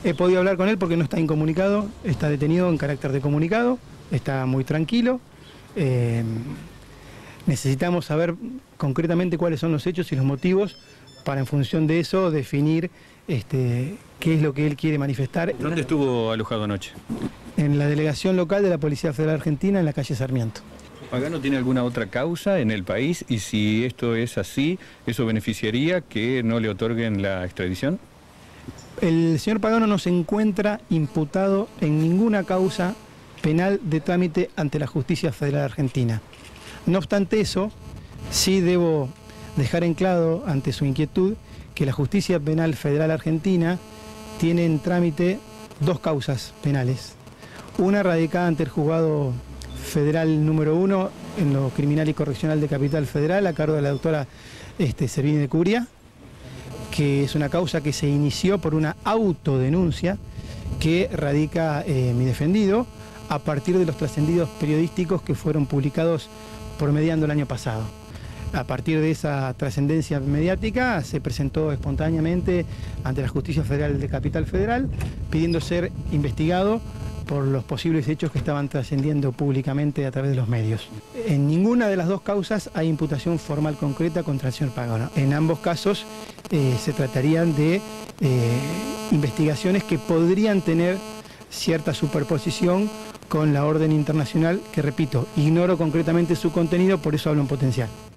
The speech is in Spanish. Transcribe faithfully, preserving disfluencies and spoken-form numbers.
He podido hablar con él porque no está incomunicado, está detenido en carácter de comunicado, está muy tranquilo. Eh, necesitamos saber concretamente cuáles son los hechos y los motivos para, en función de eso, definir este, qué es lo que él quiere manifestar. ¿Dónde estuvo alojado anoche? En la delegación local de la Policía Federal Argentina, en la calle Sarmiento. ¿Pagano tiene alguna otra causa en el país? Y si esto es así, ¿eso beneficiaría que no le otorguen la extradición? El señor Pagano no se encuentra imputado en ninguna causa penal de trámite ante la Justicia Federal Argentina. No obstante eso, sí debo dejar en claro, ante su inquietud, que la Justicia Penal Federal Argentina tiene en trámite dos causas penales. Una radicada ante el Juzgado Federal número uno en lo criminal y correccional de Capital Federal, a cargo de la doctora este, Servini de Cubría, que es una causa que se inició por una autodenuncia que radica eh, mi defendido a partir de los trascendidos periodísticos que fueron publicados promediando el año pasado. A partir de esa trascendencia mediática se presentó espontáneamente ante la Justicia Federal de Capital Federal pidiendo ser investigado por los posibles hechos que estaban trascendiendo públicamente a través de los medios. En ninguna de las dos causas hay imputación formal concreta contra el señor Pagano. En ambos casos eh, se tratarían de eh, investigaciones que podrían tener cierta superposición con la orden internacional, que repito, ignoro concretamente su contenido, por eso hablo en potencial.